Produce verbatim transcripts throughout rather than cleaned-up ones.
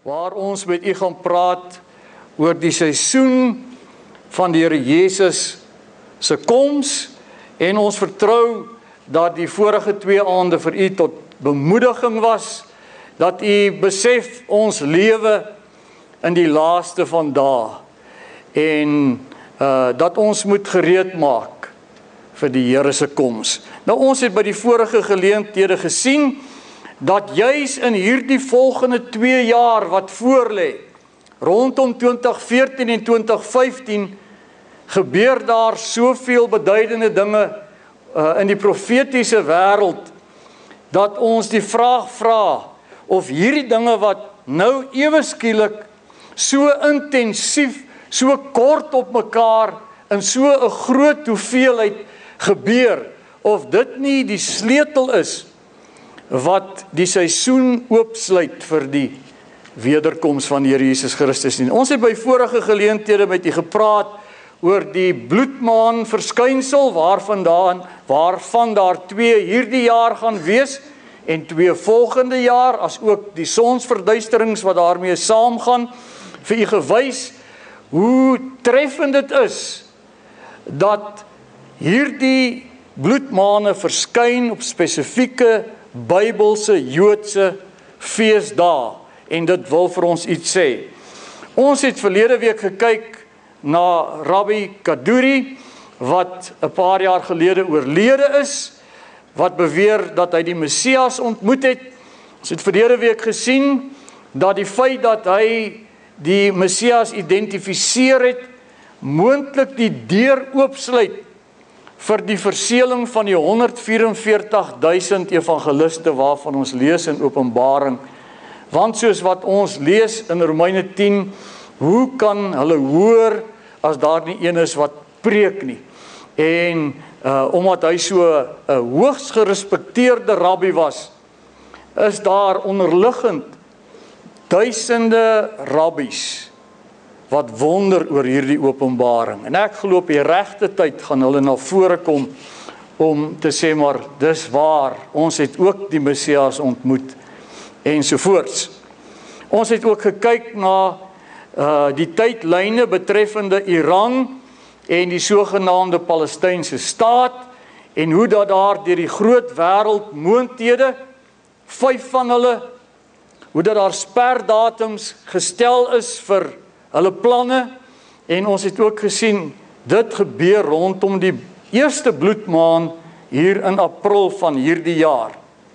waar ons met u gaan praat oor die seisoen van die Here Jesus se koms, en ons vertrou dat die vorige twee aande vir u tot bemoediging was, dat u besef ons lewe in die laaste van dae, en uh, dat ons moet gereed maak vir die Here se koms. Nou ons het by die vorige geleenthede gesien, dat juis in hierdie volgende twee jaar wat voorlê, rondom twintig veertien en twintig vyftien, gebeur daar soveel beduidende dinge uh, in die profetiese wêreld, dat ons die vraag vra, of hierdie dinge wat nou ewe skielik so intensief, so kort op mekaar, in so 'n groot hoeveelheid gebeur, of dit nie die sleutel is, wat die seisoen oopsluit vir die wederkoms van die Here Jesus Christus nie. Ons het by vorige geleenthede met u gepraat oor die bloedmaan verskynsel, waarvandaan, waarvan daar twee hierdie jaar gaan wees, en twee volgende jaar, as ook die sonsverduisterings wat daarmee saamgaan, vir u gewys, hoe treffend dit is, dat hierdie bloedmaane verskyn op spesifieke Bybelse, Joodse feesdae, en dit wil vir ons iets sê. Ons het verlede week gekyk na Rabbi Kaduri, wat 'n paar jaar gelede oorlede is, wat beweer dat hy die Messias ontmoet het. Ons het verlede week gesien, dat die feit dat hy die Messias identifiseer het, moontlik die deur oopsluit vir die verseëling van die honderd vyf en veertig duisend evangeliste waarvan ons lees in Openbaring. Want soos wat ons lees in Romeine tien, hoe kan hulle hoor as daar nie een is wat preek nie? En uh, omdat hy so 'n uh, hoogs gerespekteerde rabbi was, is daar onderliggend duisende rabbies wat wonder oor hierdie openbaring. En ek glo op die regte tyd gaan hulle na vore kom om te sê, maar dis waar, ons het ook die Messias ontmoet, ensovoorts. Ons het ook gekyk na uh, die tydlyne betreffende Iran en die sogenaamde Palestynse staat, en hoe dat daar deur die groot wêreld moondhede, vyf van hulle, hoe dat daar sperdatums gestel is vir hulle planne, en ons het ook gesien, dit gebeur rondom die eerste bloedmaan hier in April van hierdie jaar.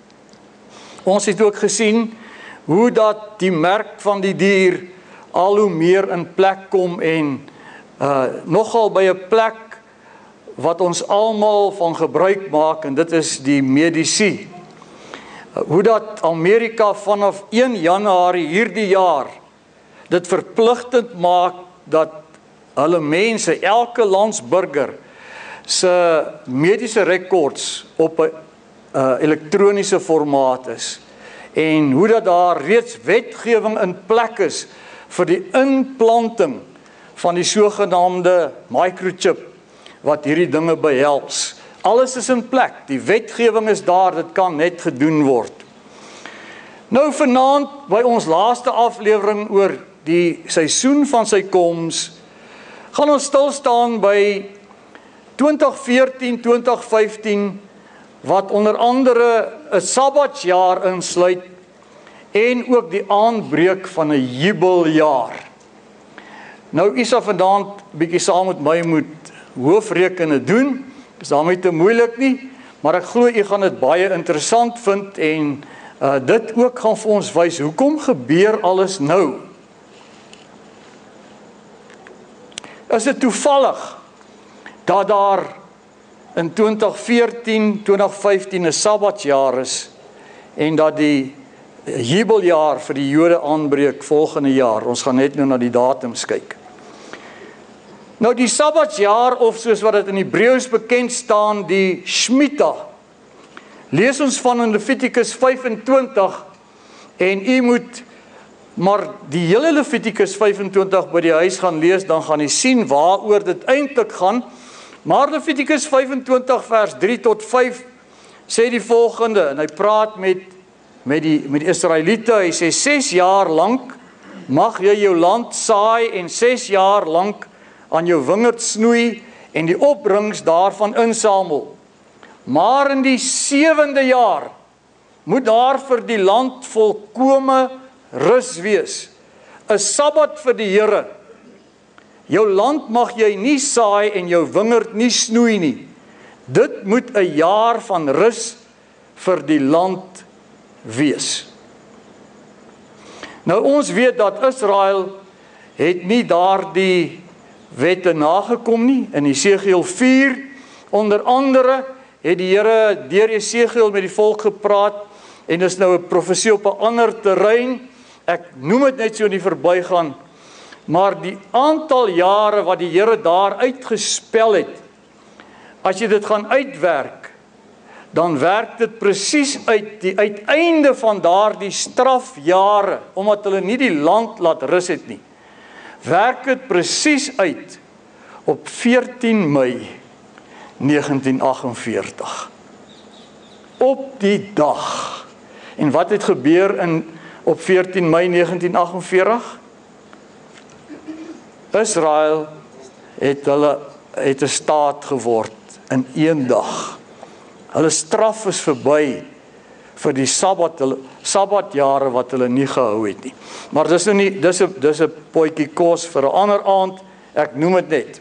Ons het ook gesien, hoe dat die merk van die dier al hoe meer in plek kom, en uh, nogal by 'n plek wat ons almal van gebruik maak, en dit is die medisyne. Uh, hoe dat Amerika vanaf een Januarie hierdie jaar dit verpligtend maak dat hulle mense, elke landsburger se mediese rekords op 'n uh, elektroniese formaat is, en hoe dat daar reeds wetgewing in plek is vir die inplanting van die sogenaamde microchip wat hierdie dinge behels. Alles is in plek, die wetgewing is daar, dit kan net gedoen word. Nou vanaand by ons laaste aflewering oor die seisoen van sy koms, gaan ons stil staan by twintig veertien twintig vyftien, wat onder andere 'n Sabbatsjaar insluit, en ook die aanbreek van 'n jubeljaar. Nou, u sal vandaan bietjie saam met my moet hoofrekene doen, is daarmee te moeilik nie, maar ek glo u gaan dit baie interessant vind, en uh, dit ook gaan vir ons wys, hoekom gebeur alles nou? Is dit toevallig dat daar in twintig veertien twintig vyftien 'n Sabbatsjaar is, en dat die jubeljaar vir die Jode aanbreek volgende jaar? Ons gaan net nou na die datums kyk. Nou die Sabbatsjaar, of soos wat dit in Hebreëus bekend staan, die Shemitah, lees ons van in Levitikus vyfentwintig, en u moet maar die hele Levitikus vyfentwintig by die huis gaan lees, dan gaan u sien waaroor dit eintlik gaan. Maar Levitikus vyfentwintig vers drie tot vyf sê die volgende, en hy praat met met die met die Israeliete, hy sê ses jaar lank mag jy jou land saai en ses jaar lank aan jou wingerd snoei en die opbrengs daarvan insamel. Maar in die sewende jaar moet daar vir die land volkome rus wees, 'n Sabbat vir die Here. Jou land mag jy nie saai en jou wingerd nie snoei nie. Dit moet 'n jaar van rus vir die land wees. Nou ons weet dat Israel het nie daardie wette nagekom nie. In Jesegiel vier onder andere het die Here deur Jesegiel met die volk gepraat en dis nou 'n profesie op 'n ander terrein. Ek noem dit net so in die verbygaan, maar die aantal jare wat die Here daar uitgespel het, as jy dit gaan uitwerk, dan werk dit presies uit die uiteinde van daardie strafjare, omdat hulle nie die land laat rus het nie. Werk dit presies uit op veertien Mei negentien agt en veertig. Op die dag. En wat het gebeur in op veertien Mei negentien agt en veertig? Israel het hulle het 'n staat geword in een dag. Hulle straf is verby vir die Sabbat, hulle Sabbatjare wat hulle nie gehou het nie. Maar dis nou nie dis 'n dis 'n potjie kos vir 'n ander aand. Ek noem dit net.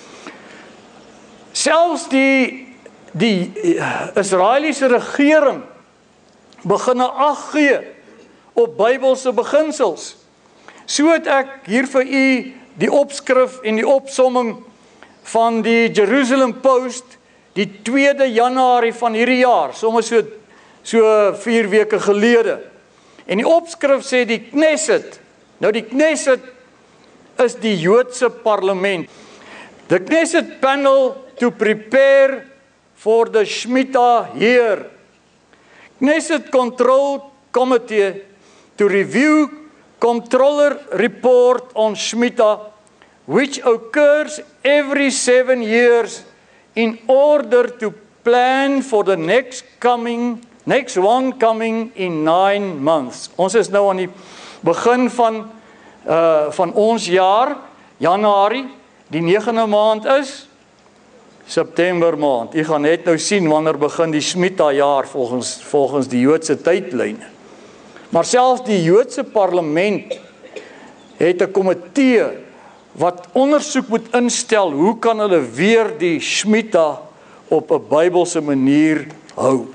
Selfs die die Israeliese regering begin ag gee op Bybelse beginsels. So het ek hier vir u die opskrif en die opsomming van die Jerusalem Post die tweede Januarie van hierdie jaar, soms so so vier weke gelede. En die opskrif sê die Knesset. Nou die Knesset is die Joodse parlement. The Knesset panel to prepare for the Shemitah year. Knesset Control Committee to review Comptroller report on Shemitah, which occurs every seven years in order to plan for the next coming, next one coming in nine months. Ons is nou aan die begin van uh, van ons jaar, Januarie, die negende maand is September maand. U gaan net nou sien wanneer begin die Shemitah jaar volgens volgens die Joodse tydlyne. Maar selfs die Joodse parlement het 'n komitee wat ondersoek moet instel, hoe kan hulle weer die Shemitah op 'n Bybelse manier hou.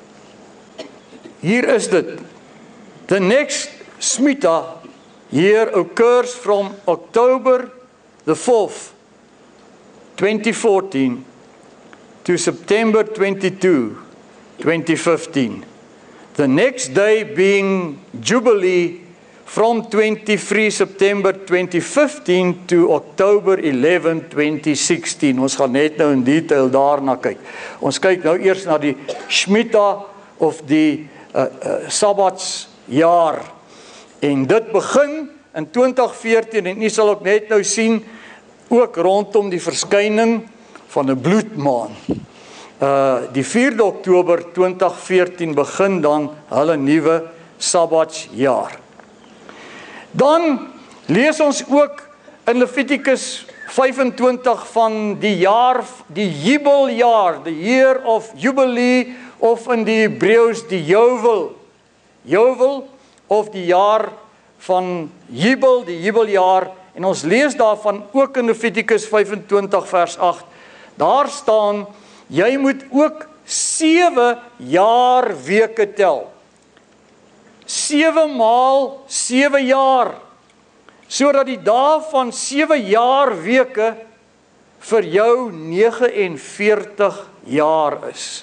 Hier is dit. The next Shemitah year occurs from October the fourth, twenty fourteen to September twenty-second, twenty fifteen. The next day being Jubilee from twenty-three September twenty fifteen to October eleventh, twenty sixteen. Ons gaan net nou in detail daarna kyk. Ons kyk nou eers na die Shemitah of die uh, uh, Sabbatsjaar. En dit begin in twintig veertien en u sal ook net nou sien ook rondom die verskyning van 'n bloedmaan. Uh die vierde Oktober twintig veertien begin dan hulle nuwe Sabbatsjaar. Dan lees ons ook in Levitikus vyfentwintig van die jaar, die Jubeljaar, the year of Jubilee, of in die Hebreëus die Jovel. Jovel of die jaar van Jubel, die Jubeljaar. En ons lees daarvan ook in Levitikus vyfentwintig vers agt. Daar staan, jy moet ook sewe jaar weke tel. Sewe maal sewe jaar, sodat die dae van sewe jaar weke vir jou vyf nege en veertig jaar is.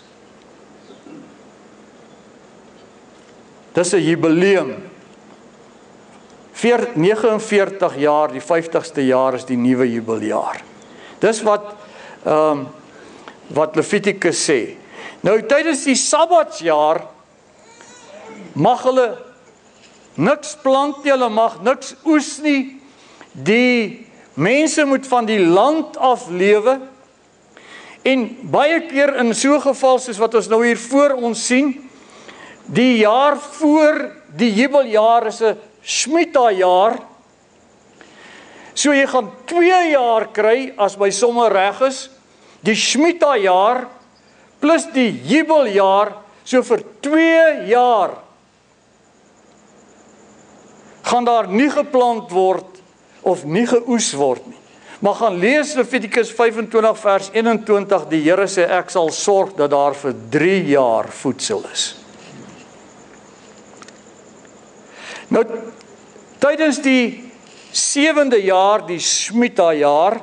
Dis 'n jubileum. vyf nege en veertig jaar, die vyftigste jaar is die nuwe jubeljaar. Dis wat um, wat Levitikus sê. Nou tydens die Sabbatsjaar mag hulle niks plant nie, hulle mag niks oes nie. Die mense moet van die land af lewe. En baie keer in so 'n geval soos wat ons nou hier voor ons sien, die jaar voor die jubeljaar is 'n Shemitah jaar, So jy gaan twee jaar kry, as my somme reg is, die Shemitah jaar, plus die jubeljaar, so vir twee jaar, gaan daar nie geplant word, of nie geoes word nie. Maar gaan lees Levitikus vyfentwintig vers eenentwintig, die Here sê, ek sal sorg dat daar vir drie jaar voedsel is. Nou, tydens die sewende jaar, die Shemitah jaar,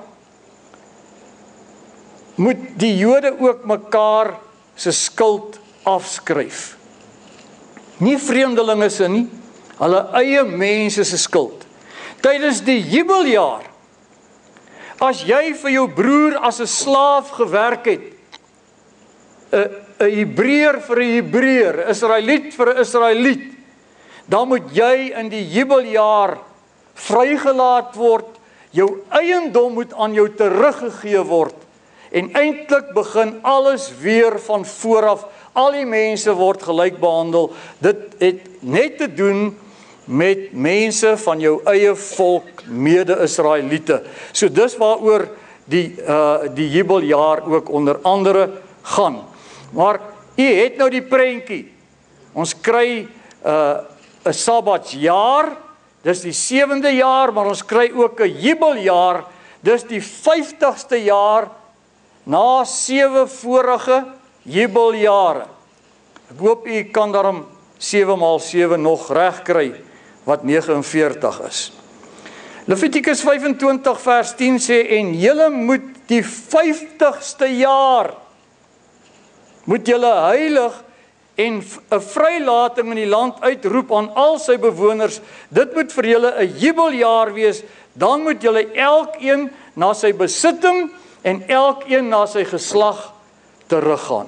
moet die Jode ook mekaar se skuld afskryf. Nie vreemdelinge se nie, hulle eie mense se skuld. Tydens die jubeljaar, as jy vir jou broer as 'n slaaf gewerk het, 'n 'n Hebreër vir 'n Hebreër, 'n Israeliet vir 'n Israeliet, dan moet jy in die jubeljaar vrygelaat word, jou eiendom moet aan jou teruggegee word, en eintlik begin alles weer van vooraf, al die mense word gelyk behandel. Dit het net te doen met mense van jou eie volk, mede-Israeliete. So dis waaroor die, uh, die jubeljaar ook onder andere gaan. Maar u het nou die prentjie. Ons kry 'n uh, 'n Sabbatsjaar, dis die sewende jaar, maar ons kry ook 'n jubeljaar, dis die vyftigste jaar na sewe vorige jubeljare. Ek hoop u kan daarom sewe maal sewe nog reg kry, wat negenenveertig is. Levitikus vyfentwintig vers tien sê, en julle moet die vyftigste jaar, moet julle heilig en 'n vrylating in die land uitroep aan al sy bewoners. Dit moet vir julle 'n jubeljaar wees, dan moet julle elkeen na sy besitting en elkeen na sy geslag teruggaan.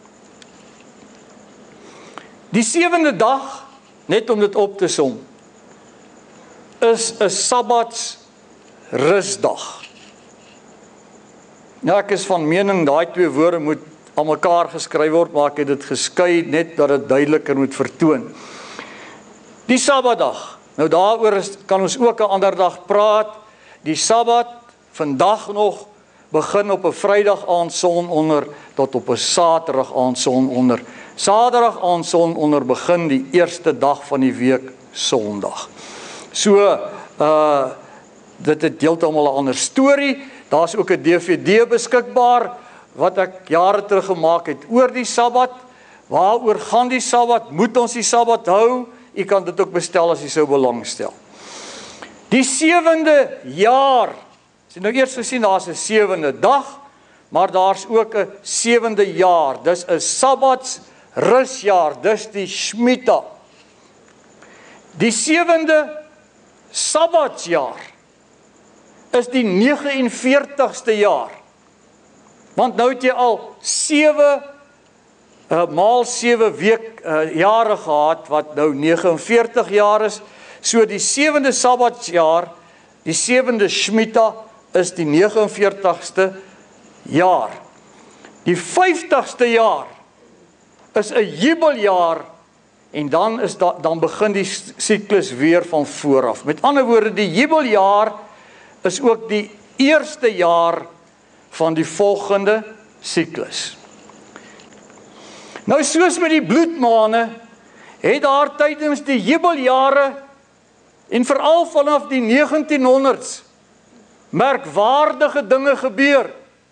Die sewende dag, net om dit op te som, is 'n Sabbats rusdag. Nou ek is van mening daai twee woorde moet aan mekaar geskryf word, maar ek het dit geskei net dat dit duideliker moet vertoon. Die Sabbatdag, nou daaroor is, kan ons ook 'n ander dag praat. Die Sabbat, vandag nog, begin op 'n Vrydag aand son onder tot op 'n Saterdag aand son onder. Saterdag aand son onder begin die eerste dag van die week, Sondag. So, uh, dit het heeltemal 'n ander storie. Daar's ook 'n D V D beskikbaar wat ek jare terug gemaak het oor die Sabbat. Waaroor gaan die Sabbat? Moet ons die Sabbat hou? U kan dit ook bestel as u sou belangstel. Die sewende jaar. As jy nou eers gesien, daar's 'n sewende dag, maar daar's ook 'n sewende jaar. Dis 'n Sabbats rusjaar, dis die Shemitah. Die sewende Sabbatsjaar is die negenenveertigste jaar. Want nou het jy al sewe uh, maal sewe week uh, jare gehad, wat nou negenenveertig jaar is. So die sewende Sabbatsjaar, die sewende Shemitah, is die negenenveertigste jaar. Die vyftigste jaar is 'n jubeljaar, en dan is da, dan begin die siklus weer van vooraf. Met ander woorde, die jubeljaar is ook die eerste jaar van die volgende siklus. Nou soos met die bloedmaane, het daar tydens die jubeljare en veral vanaf die negentienhonderd's merkwaardige dinge gebeur.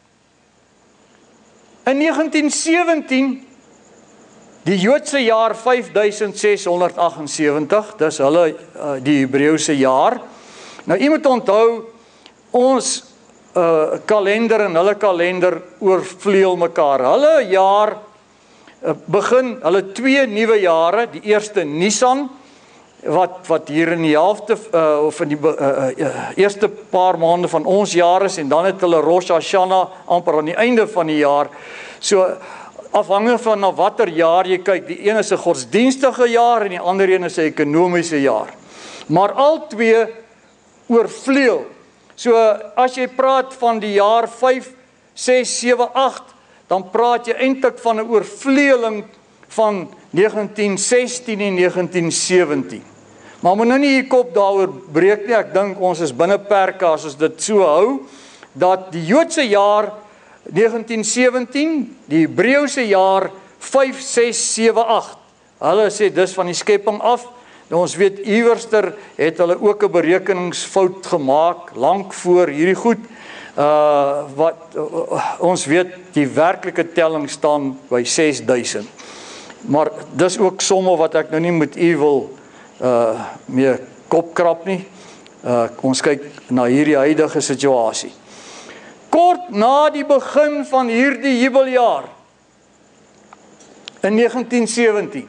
In negentien sewentien, die Joodse jaar vyf duisend ses honderd agt en sewentig, dis hulle uh, die Hebreëse jaar. Nou jy moet onthou, ons uh, kalender en hulle kalender oorvleuel mekaar. Hulle jaar uh, begin, hulle twee nuwe jare, die eerste Nisan, wat wat hier in die helfte uh, of in die uh, uh, eerste paar maande van ons jaar is, en dan het hulle Rosh Hashanah amper aan die einde van die jaar. So afhangend van na watter jaar jy kyk, die een is 'n godsdienstige jaar en die ander een is 'n ekonomiese jaar. Maar al twee oorvleuel. So as jy praat van die jaar vyf, ses, sewe, agt, dan praat jy eintlik van 'n oorvleueling van negentien sestien en negentien sewentien. Maar moet nou nie die kop daaroor breek nie, ek dink ons is binne perke as ons dit so hou, dat die Joodse jaar negentien sewentien, die Hebreëse jaar vyf ses sewe agt, hulle sê dis van die skepping af. Nou ons weet iewerster het hulle ook 'n berekeningsfout gemaak, lank voor hierdie goed, uh, wat uh, ons weet die werklike telling staan by ses duisend. Maar dis ook somme wat ek nou nie met u wil uh, mee kopkrap nie. Uh, ons kyk na hierdie huidige situasie. Kort na die begin van hierdie jubeljaar, in negentien sewentien,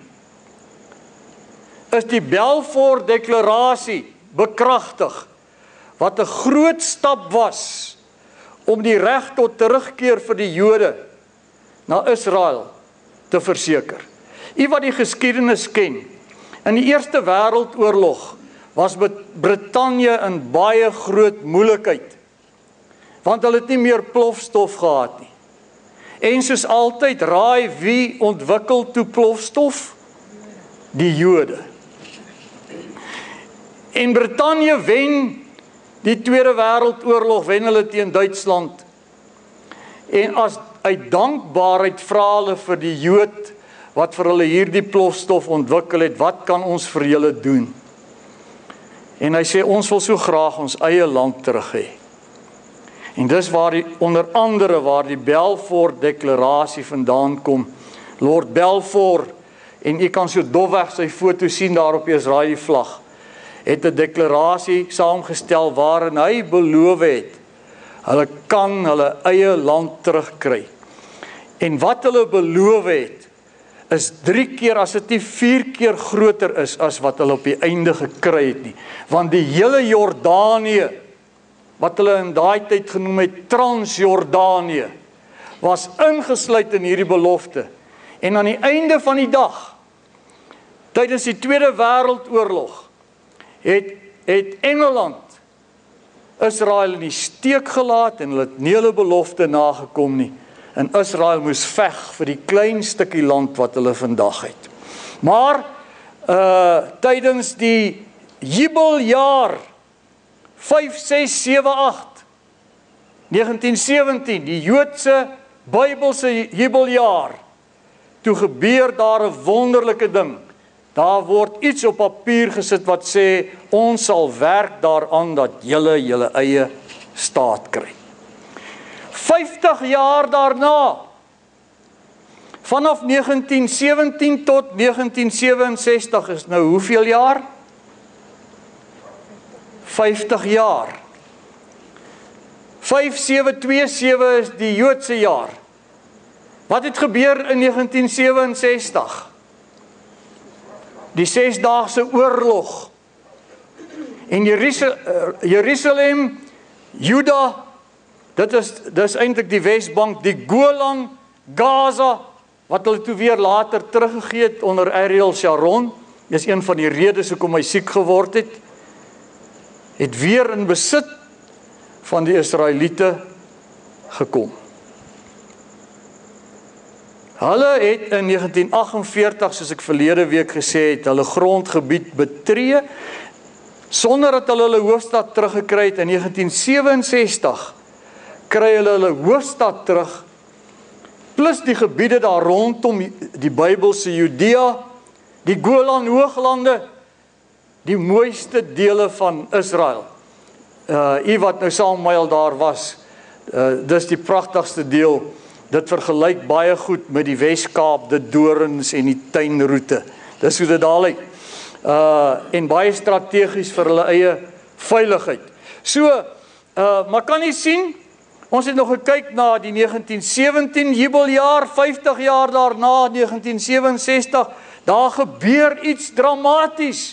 is die Balfour Deklarasie bekragtig, wat 'n groot stap was om die reg tot terugkeer vir die Jode na Israel te verseker. U wat die geskiedenis ken, in die Eerste Wêreldoorlog was Brittanje in baie groot moeilikheid, want hulle het nie meer plofstof gehad nie. En soos altyd, raai wie ontwikkel toe plofstof? Die Jode. En Brittanje wen die Tweede Wêreldoorlog, wen hulle teen Duitsland. En as uit dankbaarheid vra hulle vir die Jood wat vir hulle hierdie plofstof ontwikkel het, wat kan ons vir julle doen? En hy sê, ons wil so graag ons eie land terug hê. En dis waar die, onder andere waar die Balfour Deklarasie vandaan kom. Lord Balfour, en u kan so dofweg sy foto sien daar op die Israeli vlag, het 'n deklarasie saamgestel waarin hy beloof het, hulle kan hulle eie land terugkry. En wat hulle beloof het, is drie keer, as dit nie vier keer groter is, as wat hulle op die einde gekry het nie. Want die hele Jordanië, wat hulle in daai tyd genoem het Transjordanië, was ingesluit in hierdie belofte. En aan die einde van die dag, tydens die Tweede Wêreldoorlog, het, het Engeland Israel in die steek gelaat en hulle het nie hulle belofte nagekom nie. En Israel moes veg vir die klein stukkie land wat hulle vandag het. Maar uh, tydens die jubeljaar vyf ses sewe agt negentien sewentien, die Joodse Bybelse jubeljaar, toe gebeur daar 'n wonderlike ding. Daar word iets op papier gesit wat sê, ons sal werk daaraan dat julle julle eie staat kry. vyftig jaar daarna, vanaf negentien sewentien tot negentien sewe en sestig is nou hoeveel jaar? vyftig jaar. vyf sewe twee sewe is die Joodse jaar. Wat het gebeur in negentien sewe en sestig? Die Sesdaagse Oorlog. En Jerusalem, Juda, dit is, dit is eintlik die Wesbank, die Golan, Gaza, wat hulle toe weer later teruggegee het onder Ariel Sharon, dis een van die redes hoekom hy siek geword het, het weer in besit van die Israeliete gekom. Hulle het in negentien agt en veertig, soos ek verlede week gesê het, hulle grondgebied betree, sonder dat hulle hulle hoofstad teruggekry het. In negentien sewe en sestig kry hulle hulle hoofstad terug, plus die gebiede daar rondom die Bybelse Judea, die Golan Hooglande, die mooiste dele van Israel. Uh, u wat nou saam met my al daar was, uh, dis die pragtigste deel. Dit vergelyk baie goed met die Weskaap, die dorens en die tuinroete. Dis hoe dit daar lyk. Uh, en baie strategies vir hulle eie veiligheid. So, uh, maar kan jy sien, ons het nog gekyk na die negentien sewentien jubeljaar, vyftig jaar daarna, negentien sewe en sestig, daar gebeur iets dramaties.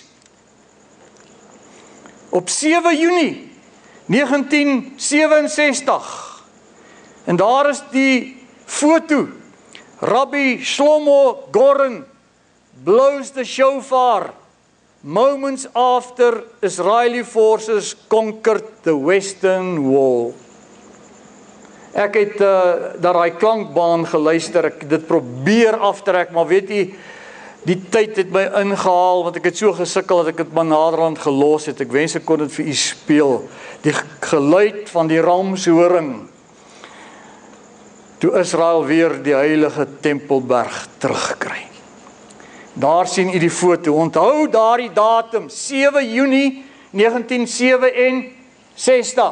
Op sewe Junie negentien sewe en sestig, en daar is die foto, Rabbi Shlomo Goren blows the shofar moments after Israeli forces conquered the Western Wall. Ek het uh, daar daai klankbaan geluister, ek dit probeer aftrek, maar weet jy, Die tyd het my ingehaal, want ek het so gesukkel dat ek het maar naderhand gelos het. Ek wens ek kon dit vir u speel. Die geluid van die ramshoring, toe Israel weer die heilige Tempelberg terugkry. Daar sien u die foto. Onthou daardie datum, sewe Junie negentien sewe-en-sestig.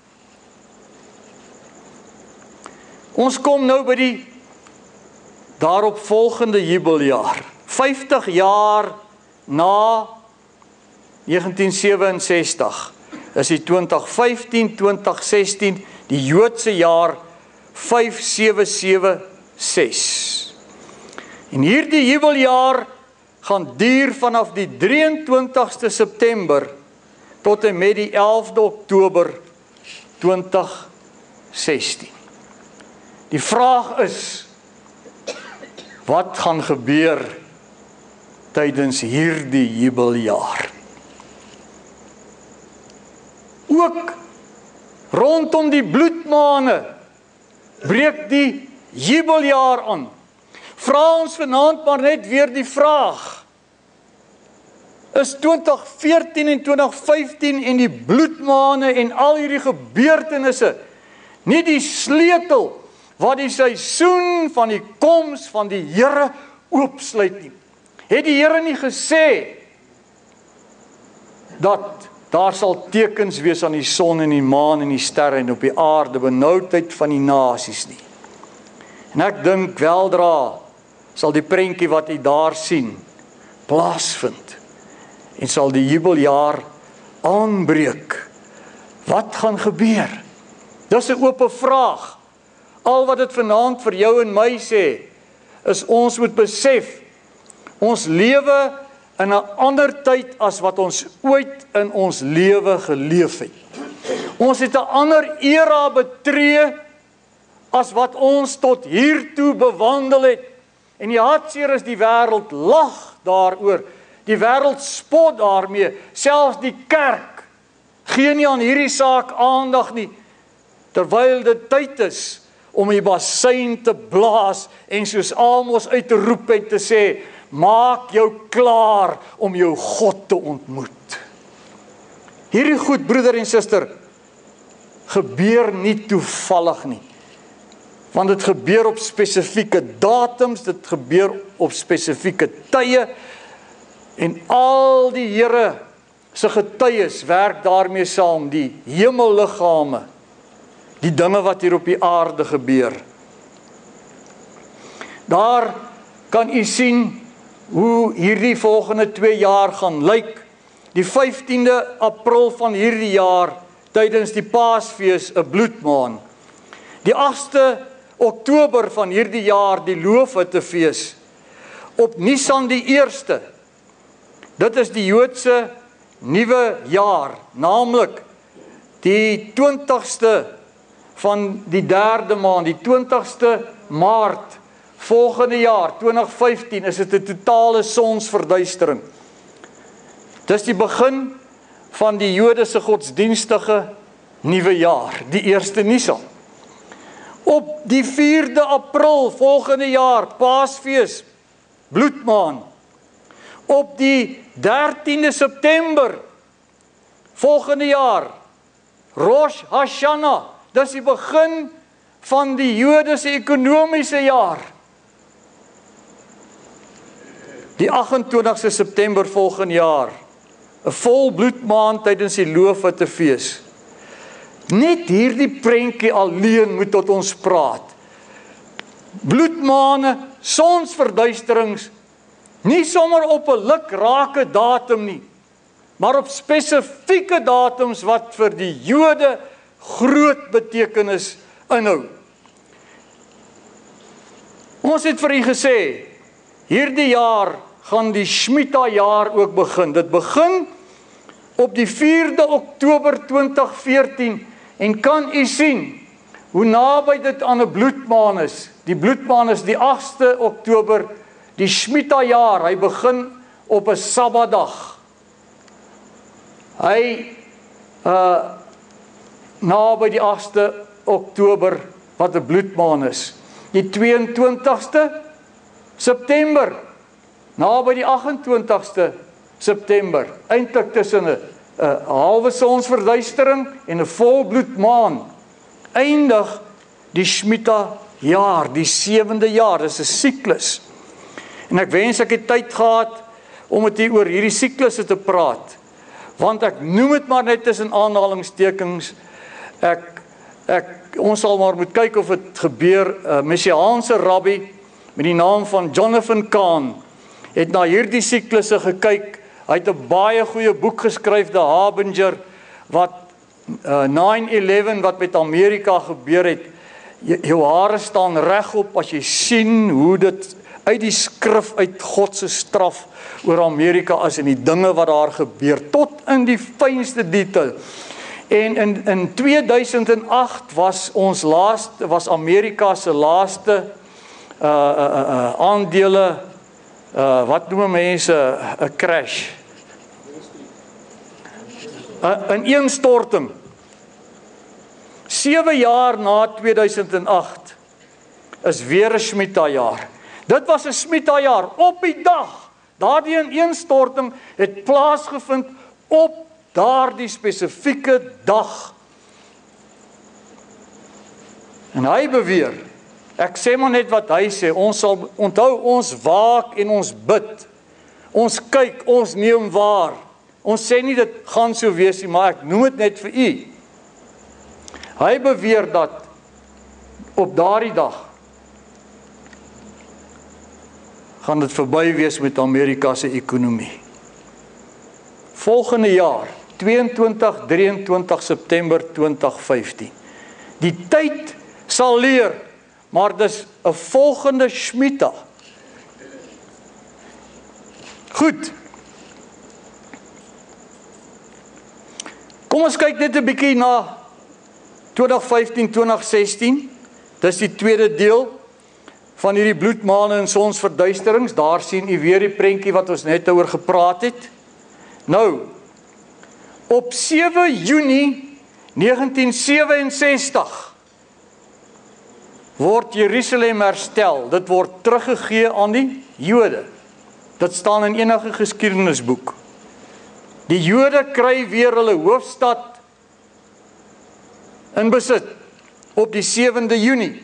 Ons kom nou by die daarop volgende jubeljaar. vyftig jaar na negentien sewe-en-sestig is die twintig vyftien twintig sestien die Joodse jaar vyf sewe sewe ses. En hierdie jubeljaar gaan duur vanaf die drieëntwintigste September tot en met die elfde Oktober twintig sestien. Die vraag is, wat gaan gebeur tydens hierdie jubeljaar? Ook rondom die bloedmaane breek die jubeljaar aan. Vra ons vanaand maar net weer die vraag, is twintig veertien en twintig vyftien en die bloedmaane en al hierdie gebeurtenisse nie die sleutel wat die seisoen van die koms van die Here oopsluit nie? Het die Here nie gesê dat daar sal tekens wees aan die son en die maan en die sterre en op die aarde, benoudheid van die nasies nie? En ek dink weldra sal die prentjie wat u daar sien plaasvind en sal die jubeljaar aanbreek. Wat gaan gebeur? Dis 'n oop vraag. Al wat dit vanaand vir jou en my sê, is ons moet besef, ons lewe in 'n ander tyd as wat ons ooit in ons lewe geleef het. Ons het 'n ander era betree as wat ons tot hiertoe bewandel het. En die hartseer is die wêreld lag daaroor. Die wêreld spot daarmee. Selfs die kerk gee nie aan hierdie saak aandag nie, terwyl dit tyd is om die bassein te blaas en soos Amos uit te roep en te sê, maak jou klaar om jou God te ontmoet. Hierdie goed, broeder en suster, gebeur nie toevallig nie. Want dit gebeur op spesifieke datums, dit gebeur op spesifieke tye, en al die Here se getuies werk daarmee saam, die hemelliggame, die dinge wat hier op die aarde gebeur. Daar kan u sien hoe hierdie volgende twee jaar gaan lyk. Die vyftiende April van hierdie jaar, tydens die Paasfees, 'n bloedmaan. Die agste Oktober van hierdie jaar, die Loofhuttefees. Op Nisan die eerste, dit is die Joodse nuwe jaar, naamlik die twintigste van die derde maand, die twintigste Maart, volgende jaar, twintig vyftien, is dit 'n totale sonsverduistering. Dis die begin van die Jodese godsdienstige nuwe jaar, die eerste Nisan. Op die vierde April volgende jaar, Paasfees, bloedmaan. Op die dertiende September volgende jaar, Rosh Hashanah, dis die begin van die Jodese ekonomiese jaar. Die agentwintigste September volgende jaar, 'n vol bloedmaan tydens die Loofhuttefees. Net hierdie prentjie alleen moet tot ons praat. Bloedmaane, sonsverduisterings, nie sommer op 'n lukrake datum nie, maar op spesifieke datums wat vir die Jode groot betekenis inhou. Ons het vir u gesê, hierdie jaar gaan die Shemitah jaar ook begin. Dit begin op die vierde Oktober twintig veertien en kan u sien hoe naby dit aan 'n bloedmaan is. Die bloedmaan is die agste Oktober, die Shemitah jaar, hy begin op 'n Sabbatdag. Hy uh, naby die agste Oktober wat 'n bloedmaan is. Die tweeëntwintigste September na by die agt-en-twintigste September, eintlik tussen 'n 'n halwe sonsverduistering en 'n volbloedmaan, eindig die Shemitah jaar, die sewende jaar, dis 'n siklus. En ek wens ek het tyd gehad om met hier oor hierdie siklusse te praat, want ek noem dit maar net tussen aanhalingstekens, ek, ek, ons sal maar moet kyk of het gebeur. 'n Messiaanse rabbi met die naam van Jonathan Cahn het na hierdie siklusse gekyk. Hy het 'n baie goeie boek geskryf, The Harbinger, wat uh, nine eleven, wat met Amerika gebeur het. Jou hare staan regop as jy sien hoe dit uit die skrif uit God se straf oor Amerika is en die dinge wat daar gebeur, tot in die fynste detail. En in, in twee duisend agt was ons laaste, was Amerika se laaste uh, uh, uh, aandele, uh, wat noem mense, 'n crash. 'n ineenstorting. sewe jaar na twee duisend agt is weer 'n Shemitah jaar. Dit was 'n Shemitah jaar op die dag. Daardie ineenstorting het plaasgevind op daardie spesifieke dag. En hy beweer, ek sê maar net wat hy sê, ons sal onthou, ons waak en ons bid. Ons kyk, ons neem waar. Ons sê nie dit gaan so wees nie, maar ek noem dit net vir u. Hy beweer dat op daardie dag gaan dit verby wees met Amerika se ekonomie. Volgende jaar, tweeëntwintig, drieëntwintig September twintig vyftien. Die tyd sal leer, maar dis 'n volgende Shemitah. Goed. Kom ons kyk net 'n bietjie na twintig vyftien, twintig sestien. Dis die tweede deel van hierdie bloedmaane en sonsverduisterings. Daar sien u weer die prentjie wat ons net oor gepraat het. Nou, op sewe Junie negentien sewensestig word Jerusalem herstel. Dit word teruggegee aan die Jode. Dit staan in enige geskiedenisboek. Die Jode kry weer hulle hoofstad in besit op die sewende Junie.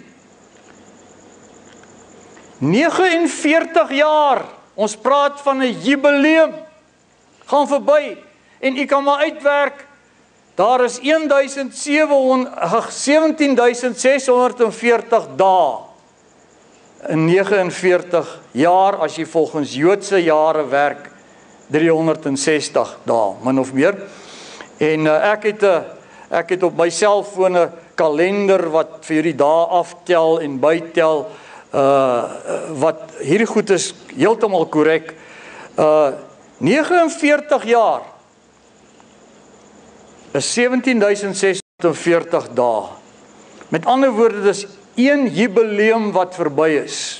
negenenveertig jaar, ons praat van 'n jubileum, gaan verby, en u kan maar uitwerk, daar is sewentien duisend ses honderd en veertig dae, in negenenveertig jaar, as jy volgens Joodse jare werk, driehonderd en sestig dae, min of meer, en uh, ek het 'n uh, Ek het op my selfoon 'n kalender wat vir hierdie dae aftel en bytel, uh, wat hierdie goed is heeltemal korrek. Uh, negenenveertig jaar is sewentien duisend ses honderd en veertig dae. Met ander woorde, dis een jubileum wat verby is.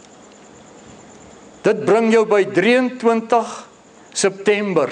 Dit bring jou by drieëntwintig September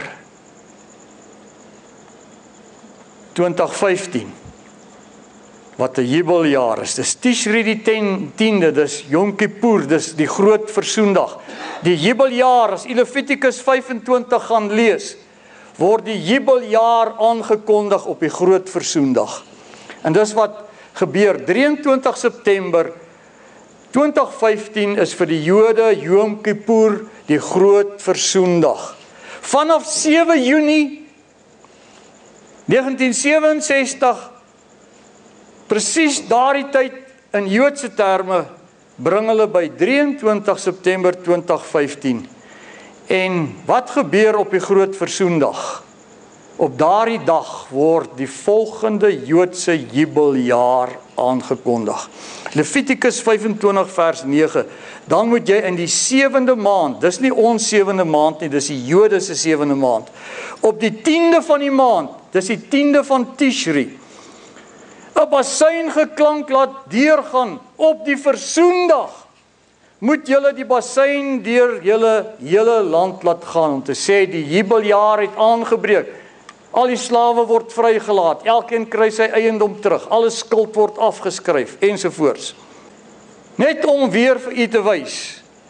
twintig vyftien, wat 'n jubeljaar is. Dis Tishri die tiende, dis Yom Kippur, dis die groot versoendag. Die jubeljaar, as Levitikus vyfentwintig gaan lees, word die jubeljaar aangekondig op die groot versoendag. En dis wat gebeur, drieëntwintig September twintig vyftien is vir die Jode Yom Kippur, die groot versoendag. Vanaf sewe Junie negentien sewensestig, presies daardie tyd in Joodse terme, bring hulle by drieëntwintig September twintig vyftien. En wat gebeur op die groot versoendag? Op daardie dag word die volgende Joodse jubeljaar aangekondig. Levitikus vyfentwintig vers nege, dan moet jy in die sewende maand, dis nie ons sewende maand nie, dis die Jode se sewende maand, op die tiende van die maand, dis die tiende van Tishri, 'n bassein geklank laat deurgaan op die versoendag. Moet julle die bassein deur julle hele land laat gaan, om te sê die jubeljaar het aangebreek. Al die slawe word vrygelaat, elkeen kry sy eiendom terug, alle skuld word afgeskryf, ensovoorts. Net om weer vir u te wys,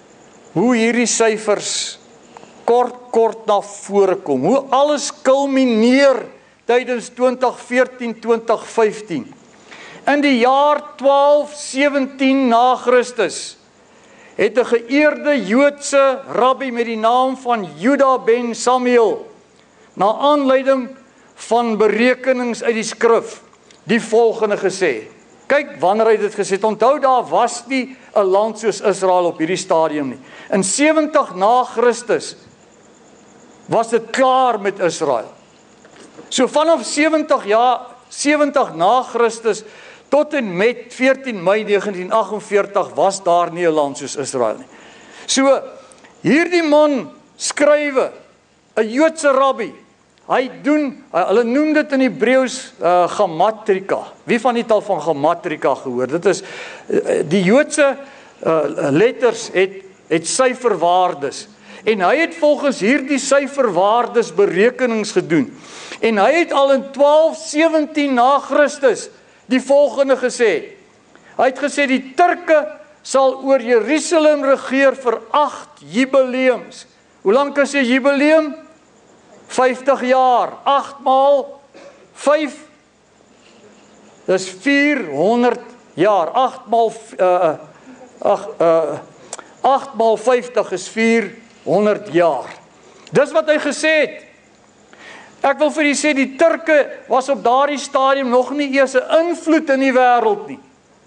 hoe hierdie syfers kort kort na vore kom, hoe alles kulmineer tydens twintig veertien twintig vyftien. In die jaar twaalf sewentien na Christus het 'n geëerde Joodse rabbi met die naam van Juda ben Samuel, na aanleiding van berekenings uit die skrif, die volgende gesê. Kyk, wanneer hy dit gesê het, onthou daar was nie 'n land soos Israel op hierdie stadium nie. In sewentig na Christus was dit klaar met Israel. So vanaf sewentig jaar, sewentig na Christus tot en met veertien Mei negentien agt en veertig was daar nie 'n land soos Israel nie. So hierdie man skrywe, 'n Joodse rabbi, hy doen, hulle noem dit in Hebreëus uh, gematrika. Wie van dit al van gematrika gehoor? Dit is uh, die Joodse uh, letters het het syferwaardes. En hy het volgens hierdie syferwaardes berekenings gedoen. En hy het al in twaalf sewentien na Christus die volgende gesê. Hy het gesê die Turke sal oor Jerusalem regeer vir agt jubileums. Hoe lank is 'n jubileum? vyftig jaar. agt maal vyf, dis vierhonderd jaar. agt maal uh, uh, agt maal vyftig is vierhonderd jaar. Dis wat hy gesê het. Ek wil vir julle sê, die Turke was op daardie stadium nog nie eers 'n invloed in die wêreld nie.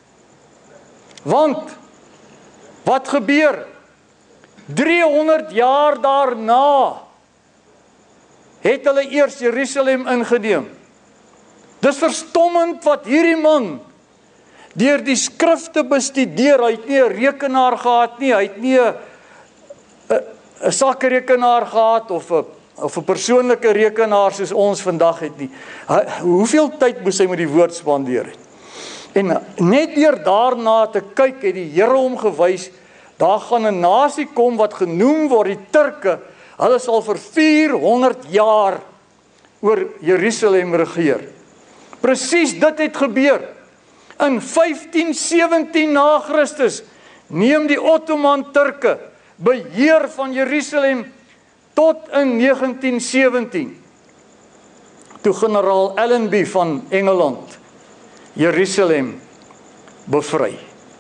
Want, wat gebeur? driehonderd jaar daarna het hulle eers Jerusalem ingeneem. Dis verstommend wat hierdie man deur die skrifte bestudeer. Hy het nie 'n rekenaar gehad nie, hy het nie 'n 'n sakrekenaar gehad of 'n of 'n persoonlike rekenaar soos ons vandag het nie. Hy, hoeveel tyd moes hy met die woord spandeer het? En net deur daarna te kyk het die Here hom gewys, daar gaan 'n nasie kom wat genoem word die Turke. Hulle sal vir vierhonderd jaar oor Jerusalem regeer. Presies dit het gebeur. In vyftien sewentien na Christus neem die Ottoman Turke beheer van Jerusalem tot in negentien sewentien. Toe generaal Allenby van Engeland Jerusalem bevry.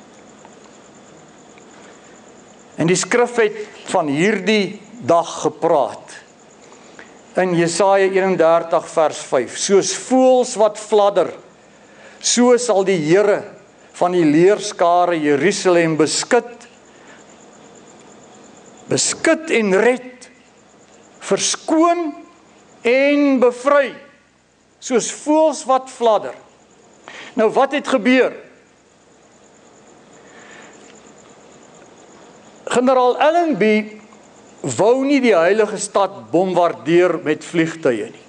En die skrif het van hierdie dag gepraat. In Jesaja eenendertig vers vyf. Soos voëls wat fladder, so sal die Here van die leerskare Jerusalem beskut, beskut en red, verskoon en bevry, soos voëls wat fladder. Nou wat het gebeur? Generaal Allenby wou nie die heilige stad bombardeer met vliegtuie nie.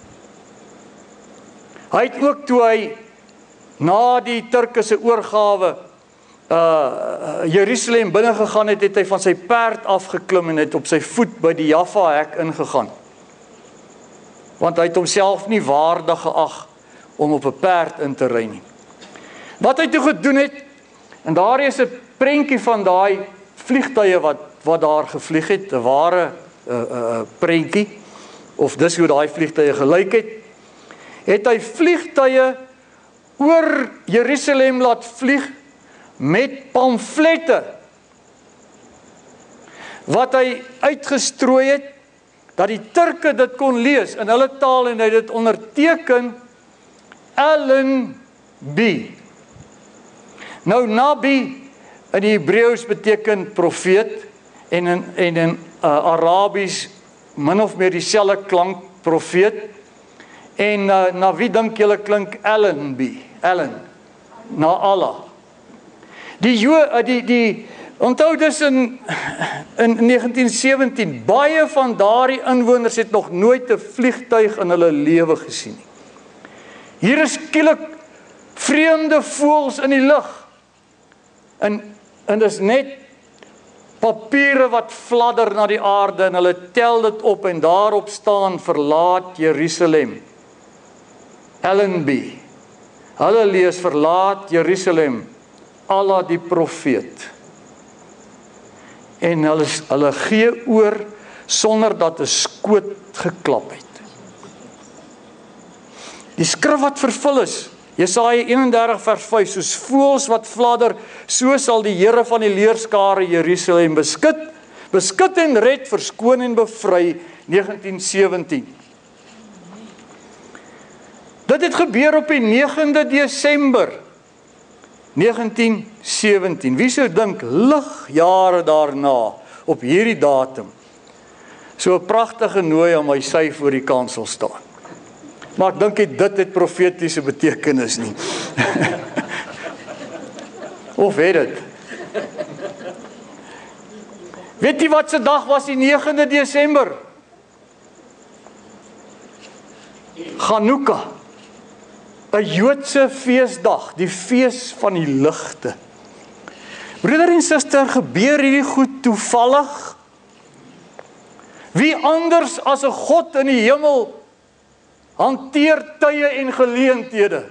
Hy het ook toe hy na die Turke se oorgawe uh, Jerusalem binne gegaan het, het hy van sy perd afgeklim en het op sy voet by die Jaffa hek ingegaan. Want hy het homself nie waardig geag om op 'n perd in te ry nie. Wat hy toe gedoen het, en daar is 'n prentjie van daai vliegtuie wat wat daar gevlieg het, 'n ware uh, uh, prentjie, of dis hoe daai vliegtuie gelyk het, het hy vliegtuie oor Jerusalem laat vlieg met pamflette, wat hy uitgestrooi het, dat die Turke dit kon lees in hulle taal, en hy dit onderteken Allenby. Nou, Nabi in die Hebreëus beteken profeet, en in, en in uh, Arabies min of meer dieselfde klank profeet, en uh, na wie dink julle klink Allenby? Allen, na Allah. Die Jo, uh, die, die, onthou dis in, in negentien sewentien, baie van daardie inwoners het nog nooit 'n vliegtuig in hulle lewe gesien nie. Hier is skielik vreemde voëls in die lug, en, en dis net papiere wat fladder na die aarde, en hulle tel dit op, en daarop staan, verlaat Jerusalem. Allenby. Hulle lees, verlaat Jerusalem, Allah die profeet. en hulle, hulle gee oor sonder dat 'n skoot geklap het. Die skrif wat vervul is, Jesaja eenendertig vers vyf, soos voëls wat fladder, so sal die Here van die leerskare Jerusalem beskut, beskut en red, verskoon en bevry, negentien sewentien. Dit het gebeur op die negende Desember, negentien sewentien. Wie sou dink, ligjare daarna, op hierdie datum, so 'n pragtige nooi aan my sy voor die kansel staan. Maar ek dink nie dit het profetiese betekenis nie. Of het dit? Weet jy wat se dag was die negende Desember? Chanukka. 'n Joodse feesdag, die fees van die ligte. Broeder en suster, gebeur hierdie goed toevallig? Wie anders as 'n God in die hemel hanteer tye en geleenthede?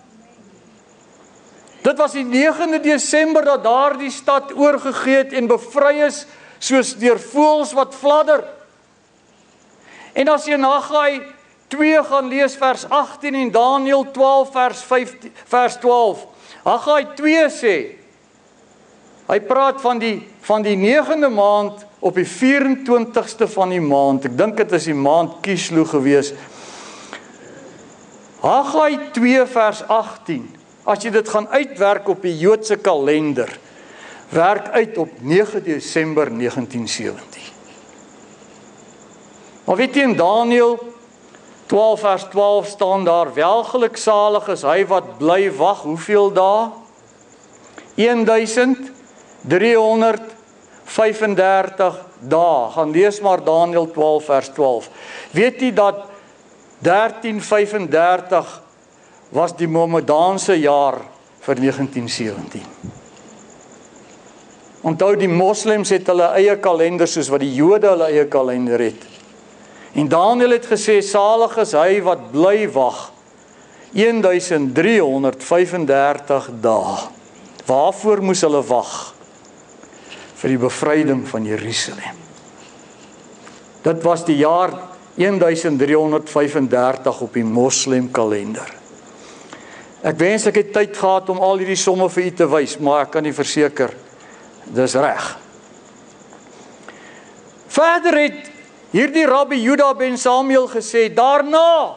Dit was die negende Desember dat daardie stad oorgegee het en bevry is, soos deur voëls wat fladder. En as jy in Haggai twee gaan lees vers agttien en Daniël twaalf vers vyftien, vers twaalf. Haggai twee sê, hy praat van die van die negende maand op die vyf-en-twintigste van die maand. Ek dink dit is die maand Kislew gewees. Haggai twee vers agttien. As jy dit gaan uitwerk op die Joodse kalender, werk uit op nege Desember negentien sewentien. Maar weet jy, in Daniël twaalf vers twaalf staan daar, welgeluksalig is hy wat bly wag, hoeveel dae? een duisend driehonderd vyfendertig dae. Gaan lees maar Daniël twaalf vers twaalf. Weet jy dat dertien vyfendertig was die Mohammedaanse jaar vir negentien sewentien. Onthou, die moslems het hulle eie kalender soos wat die Jode hulle eie kalender het. En Daniël het gesê, salig is hy wat bly wag, een duisend driehonderd vyfendertig dae. Waarvoor moes hulle wag? Vir die bevryding van Jerusalem. Dit was die jaar een duisend driehonderd vyfendertig op die moslim kalender. Ek wens ek het tyd gehad om al hierdie somme vir u te wys, maar ek kan nie verseker, dis reg. Verder het hierdie Rabbi Juda ben Samuel gesê, daarna,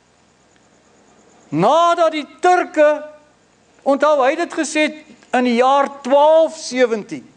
nadat die Turke, onthou hy het dit gesê in die jaar twaalf sewentien.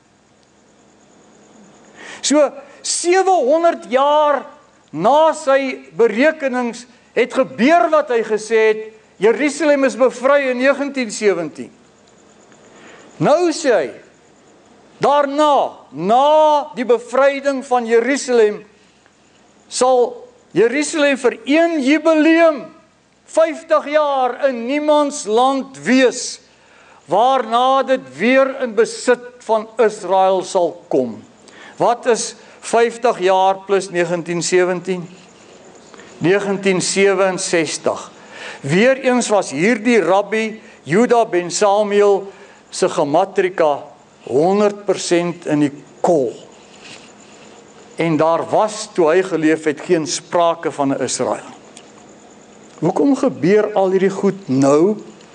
So sewehonderd jaar na sy berekenings het gebeur wat hy gesê het, Jerusalem is bevry in negentien sewentien. Nou sê hy, daarna, na die bevryding van Jerusalem, sal Jerusalem vir een jubileum, vyftig jaar in niemands land wees, waarna dit weer in besit van Israel sal kom. Wat is vyftig jaar plus negentien sewentien? negentien sewe-en-sestig. Weereens was hierdie Rabbi Juda ben Samuel se gematrika honderd persent in die kol. En daar was, toe hy geleef het, geen sprake van 'n Israel. Hoekom gebeur al hierdie goed nou?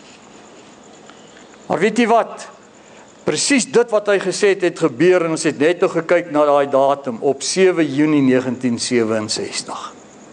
Maar weet jy wat? Presies dit wat hy gesê het, het gebeur, en ons het net nog gekyk na daai datum, op sewe Junie negentien sewe-en-sestig.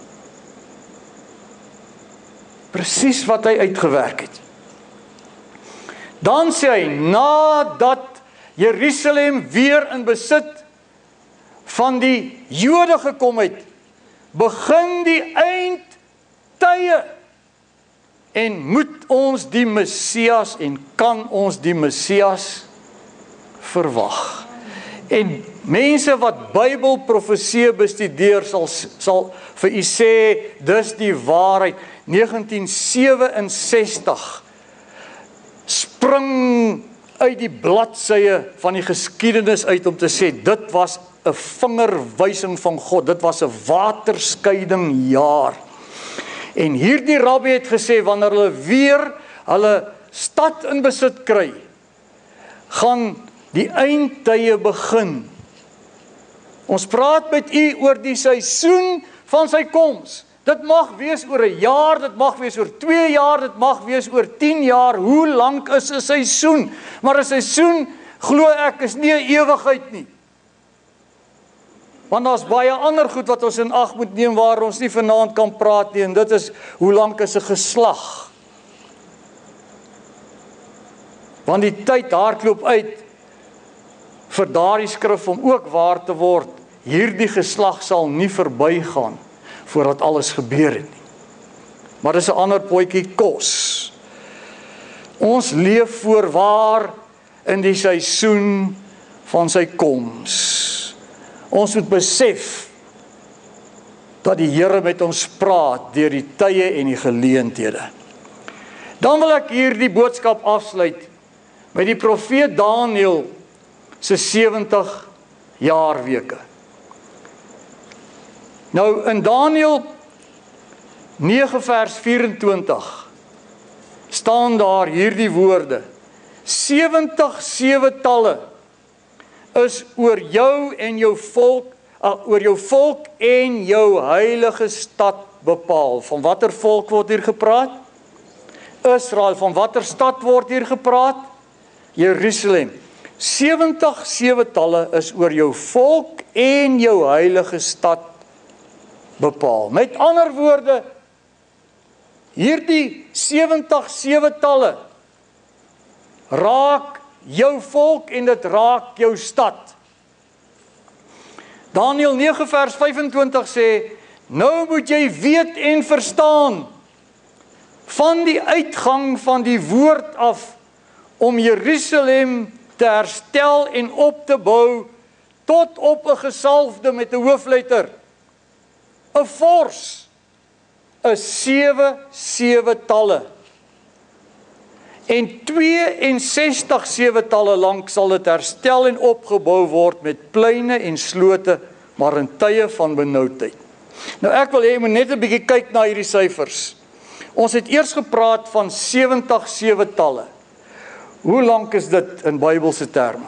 Presies wat hy uitgewerk het. Dan sê hy, nadat Jerusalem weer in besit van die Jode gekom het, begin die eindtye, en moet ons die Messias, en kan ons die Messias verwag. En mense wat Bybelprofeseë bestudeer, sal, sal vir u sê, dis die waarheid. negentien sewe-en-sestig spring uit die bladsye van die geskiedenis uit om te sê, dit was 'n vingerwysing van God, dit was 'n waterskeiding jaar. En hierdie rabbi het gesê, wanneer hulle weer hulle stad in besit kry, gaan die eindtye begin. Ons praat met u oor die seisoen van sy koms. Dit mag wees oor 'n jaar, dit mag wees oor twee jaar, dit mag wees oor tien jaar. Hoe lank is 'n seisoen? Maar 'n seisoen, glo ek, is nie 'n ewigheid nie. Want daar's baie ander goed wat ons in ag moet neem waar ons nie vanaand kan praat nie, en dit is hoe lank is 'n geslag? Want die tyd hardloop uit vir daardie skrif om ook waar te word. Hierdie geslag sal nie verbygaan voordat alles gebeur het nie. Maar dis 'n ander potjie kos. Ons leef voorwaar in die seisoen van sy koms. Ons moet besef dat die Here met ons praat deur die tye en die geleenthede. Dan wil ek hierdie boodskap afsluit met die profeet Daniël se sewenttig jaarweke. Nou in Daniël nege vers vyf-en-twintig staan daar hierdie woorde: sewentag sewetalle is oor jou en jou volk, uh, oor jou volk en jou heilige stad bepaal. Van watter volk word hier gepraat? Israel. Van watter stad word hier gepraat? Jerusalem. sewentag sewetalle is oor jou volk en jou heilige stad bepaal. Met ander woorde, hierdie sewentag sewetalle raak jou volk en dit raak jou stad. Daniël nege vers vyf-en-twintig sê, nou moet jy weet en verstaan van die uitgang van die woord af om Jerusalem te herstel en op te bou tot op 'n gesalfde met 'n hoofletter. 'n Vors is sewe sewetalle. En tweeënsestig sewetalle lank sal dit herstel en opgebou word met pleine en slote, maar in tye van benoudheid. Nou ek wil hê jy moet net 'n bietjie kyk na hierdie syfers. Ons het eers gepraat van sewentag sewetalle. Hoe lank is dit in Bybelse terme?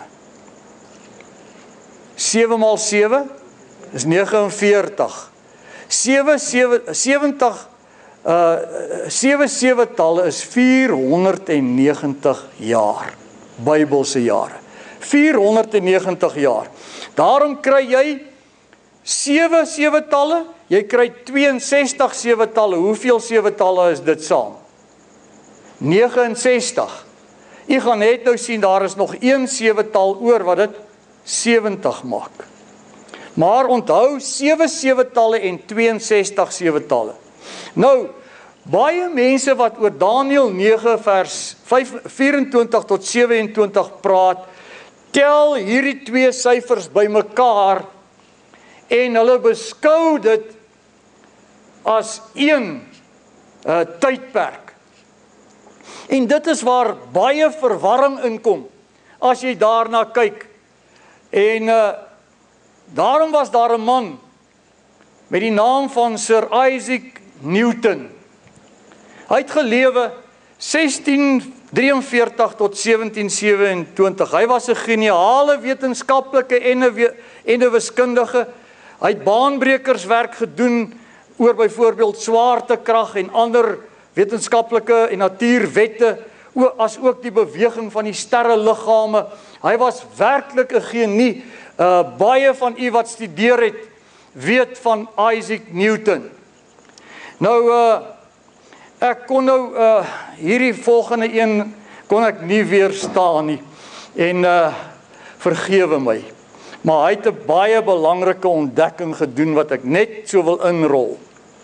sewe maal sewe is negenenveertig. sewe sewentig uh sewe sewetalle is vierhonderdnegentig jaar. Bybelse jare. vierhonderdnegentig jaar. Daarom kry jy sewe sewetalle, jy kry tweeënsestig sewetalle. Hoeveel sewetalle is dit saam? negenensestig. Jy gaan net nou sien, daar is nog een sewetal oor wat dit sewentig maak. Maar onthou, sewe sewetalle en tweeënsestig sewetalle. Nou, baie mense wat oor Daniël nege vers vyf-en-twintig tot sewe-en-twintig praat, tel hierdie twee syfers bymekaar en hulle beskou dit as een uh, tydperk. En dit is waar baie verwarring inkom, as jy daarna kyk. En uh, daarom was daar 'n man met die naam van Sir Isaac Newton. Hy het gelewe sestien drieënveertig tot sewentien sewe-en-twintig. Hy was 'n geniale wetenskaplike en 'n en 'n wiskundige. Hy het baanbrekerswerk gedoen oor byvoorbeeld swaartekrag en ander wetenskaplike en natuurwette, as ook die beweging van die sterreliggame. Hy was werklik 'n genie. Uh, baie van u wat studeer het, weet van Isaac Newton. Nou, uh, ek kon nou uh, hierdie volgende een kon ek nie weerstaan nie. En uh, vergewe my. Maar hy het 'n baie belangrike ontdekking gedoen wat ek net so wil inrol.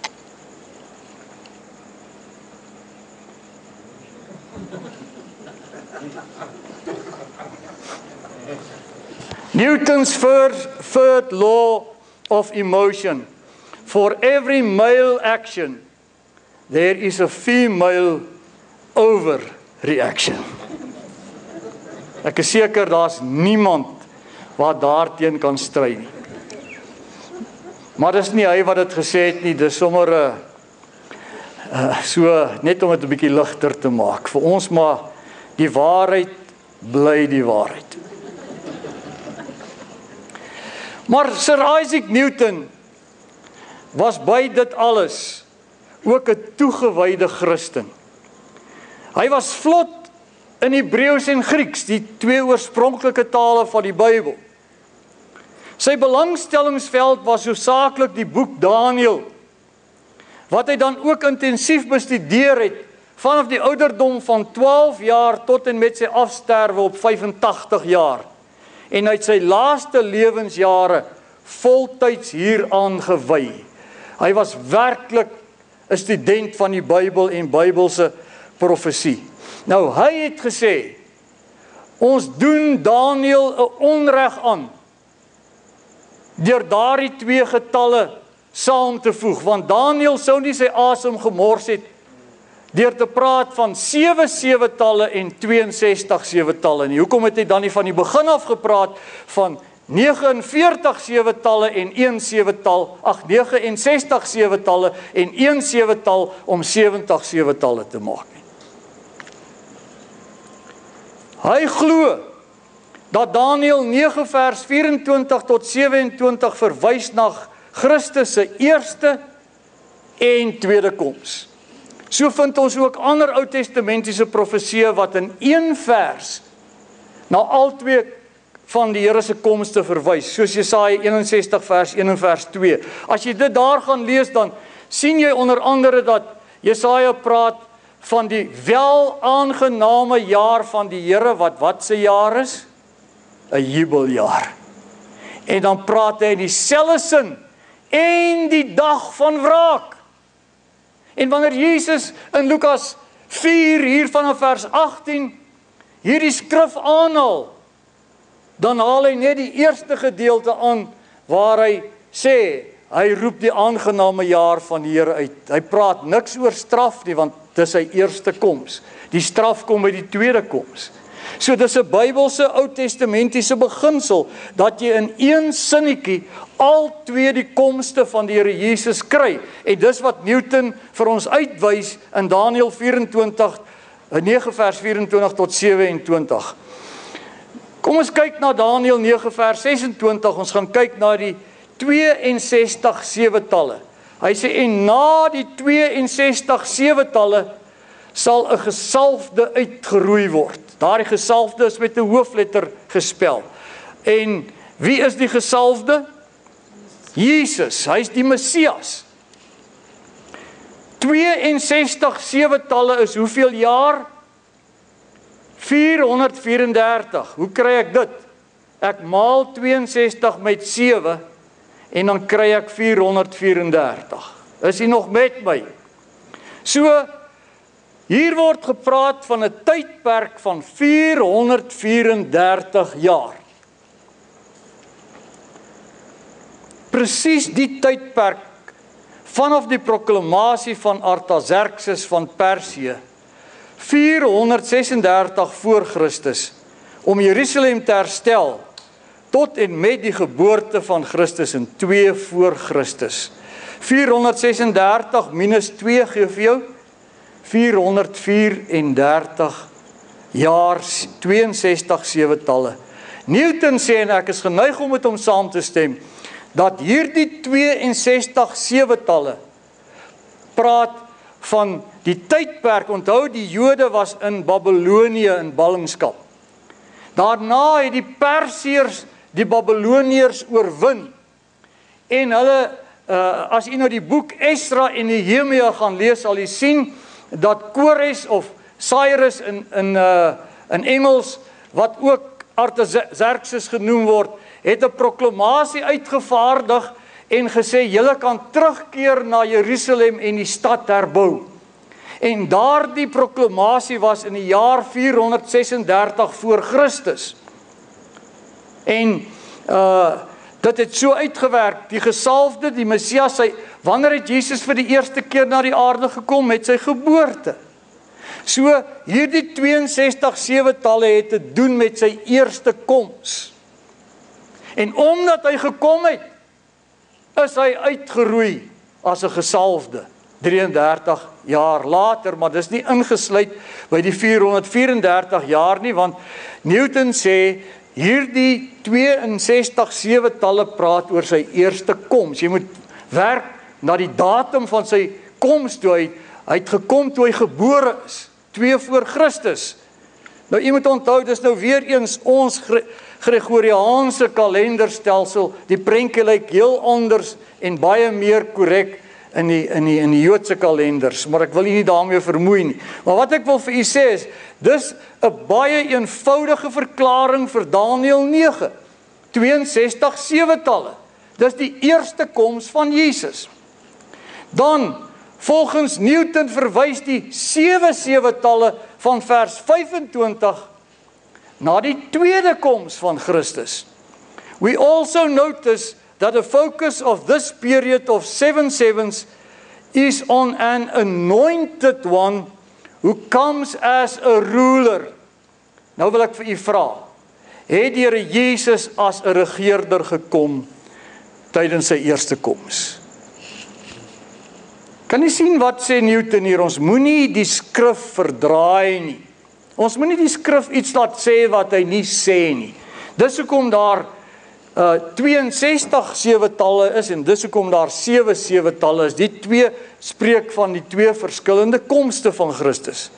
Newton's first, third law of emotion. For every male action, there is a female overreaction. Ek is seker daar's niemand wat daarteen kan stry nie. Maar dis nie hy wat dit gesê het nie, dis sommer 'n uh, uh, so net om dit 'n bietjie ligter te maak. Vir ons maar die waarheid bly die waarheid. Maar Sir Isaac Newton was by dit alles ook 'n toegewyde Christen. Hy was vlot in Hebreëus en Grieks, die twee oorspronklike tale van die Bybel. Sy belangstellingsveld was hoofsaaklik die boek Daniël, wat hy dan ook intensief bestudeer het, vanaf die ouderdom van twaalf jaar tot en met sy afsterwe op vyfentagtig jaar. En hy het sy laaste lewensjare voltyds hieraan gewy. Hy was werklik 'n student van die Bybel en Bybelse profesie. Nou, hy het gesê, ons doen Daniël 'n onreg aan, deur daardie twee getalle saam te voeg, want Daniël sou nie sy asem gemors het, deur te praat van sewe sewe-talle en tweeënsestig sewe-talle nie. Hoekom het hy dan nie van die begin af gepraat van neges en veertig sewe-talle en een sewe-tal, ag neges en sestig sewe-talle en een sewe-tal om sewentig sewe-talle te maak nie. Hy glo dat Daniël nege vers vyf-en-twintig tot sewe-en-twintig verwys na Christus se eerste en tweede koms. So vind ons ook ander Ou-testamentiese profesieë wat in een vers na al twee van die Here se komste verwys, soos Jesaja eenensestig vers een en vers twee. As jy dit daar gaan lees, dan sien jy onder andere dat Jesaja praat van die welaangename jaar van die Here, wat wat se jaar is? 'n Jubeljaar. En dan praat hy in dieselfde sin, en die dag van wraak. En wanneer Jesus in Lukas vier, hier vanaf vers agttien, hierdie skrif aanhaal, dan haal hy net die eerste gedeelte aan, waar hy sê, hy roep die aangename jaar van die Here uit. Hy praat niks oor straf nie, want dis sy eerste koms. Die straf kom by die tweede koms. So dis 'n Bybelse Ou-testamentiese beginsel, dat jy in een sinnetjie al twee die komste van die Here Jesus kry. En dis wat Newton vir ons uitwys in Daniël vyf-en-twintig, nege vers vyf-en-twintig tot sewe-en-twintig. Kom ons kyk na Daniël nege vers ses-en-twintig, ons gaan kyk na die tweeënsestig sewe-talle. Hy sê, en na die tweeënsestig sewe-talle sal 'n gesalfde uitgeroei word. Daardie gesalfde is met 'n hoofletter gespel. En wie is die gesalfde? Jesus, hy is die Messias. tweeënsestig sewe-talle is hoeveel jaar? vierhonderdvyf-en-dertig. Hoe kry ek dit? Ek maal tweeënsestig met sewe en dan kry ek vierhonderdvyf-en-dertig. Is jy nog met my? So, hier word gepraat van 'n tydperk van vierhonderdvyf-en-dertig jaar. Presies die tydperk vanaf die proklamasie van Artaxerxes van Persië, vierhonderdses-en-dertig voor Christus, om Jerusalem te herstel, tot en met die geboorte van Christus in twee voor Christus. vierhonderdses-en-dertig minus twee gee vir jou vierhonderdvyf-en-dertig jaar, tweeënsestig sewe-talle. Newton sê, en ek is geneig om met hom saam te stem, dat hierdie tweeënsestig sewe-talle praat van die tydperk. Onthou, die Jode was in Babylonië in ballingskap. Daarna het die Persiërs die Babyloniërs oorwin. En hulle, uh, as jy nou die boek Esra en Nehemia gaan lees, sal jy sien dat Kores of Cyrus in, in, uh, in Engels, wat ook Artaxerxes genoem word, het 'n proklamasie uitgevaardig en gesê, julle kan terugkeer na Jerusalem en die stad herbou. En daardie proklamasie was in die jaar vierhonderdses-en-dertig voor Christus. En uh, dit het so uitgewerk, die gesalfde, die Messias, sy, wanneer het Jesus vir die eerste keer na die aarde gekom? Met sy geboorte. So, hierdie tweeënsestig sewe-talle het te doen met sy eerste koms. En omdat hy gekom het, is hy uitgeroei as 'n gesalfde, drieëndertig jaar later, maar dis nie ingesluit by die vierhonderdvyf-en-dertig jaar nie, want Newton sê, hierdie tweeënsestig sewe-talle praat oor sy eerste koms. Jy moet werk na die datum van sy koms toe hy, hy het gekom toe hy gebore is, twee voor Christus. Nou, jy moet onthou, dis nou weer eens ons Gregoriaanse kalenderstelsel, die prentjie lyk heel anders en baie meer korrek in die, in die, in die Joodse kalenders, maar ek wil u nie daarmee vermoei nie. Maar wat ek wil vir u sê is, dis 'n baie eenvoudige verklaring vir Daniël nege, tweeënsestig sewe-talle. Dis die eerste koms van Jesus. Dan, volgens Newton verwys die sewe sewe-talle van vers vyf en twintig na die tweede koms van Christus. We also notice that the focus of this period of seven sevens is on an anointed one who comes as a ruler. Nou wil ek vir u vra, het die Here Jesus as 'n regeerder gekom tydens sy eerste koms? Kan jy sien wat sê Newton hier? Ons moenie die skrif verdraai nie. Ons moenie die skrif iets laat sê wat hy nie sê nie. Dis hoekom daar uh, tweeënsestig sewe-talle is en dis hoekom daar sewe sewe-talle is. Die twee spreek van die twee verskillende komste van Christus.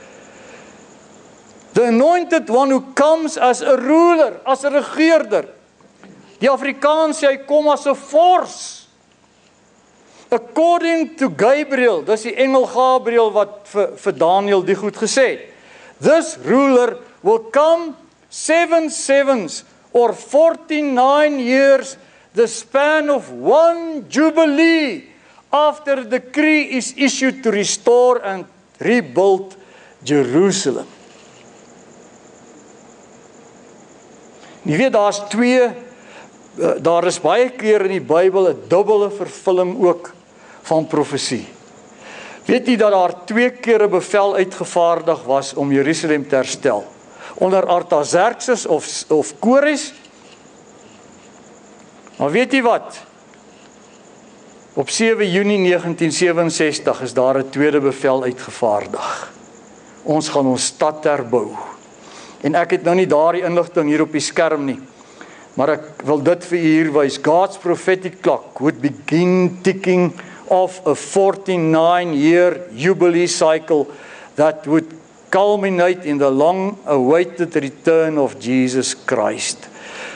The anointed one who comes as a ruler, as 'n regeerder. Die Afrikaans sê hy kom as 'n vors. According to Gabriel, dis die engel Gabriel wat vir, vir Daniël die goed gesê het. This ruler will come seven sevens or forty-nine years, the span of one jubilee, after the decree is issued to restore and rebuild Jerusalem. Jy weet, daar's twee, daar is baie keer in die Bybel 'n dubbele vervulling ook van profesie. Weet jy dat daar twee keer 'n bevel uitgevaardig was om Jerusalem te herstel? Onder Artaxerxes of, of Kores? Maar weet jy wat? Op sewe Junie negentien sewe-en-sestig is daar 'n tweede bevel uitgevaardig. Ons gaan ons stad herbou. En ek het nou nie daardie inligting hier op die skerm nie, maar ek wil dit vir u hier wys. God's prophetic clock would begin ticking of a forty-nine year jubilee cycle that would culminate in the long-awaited return of Jesus Christ.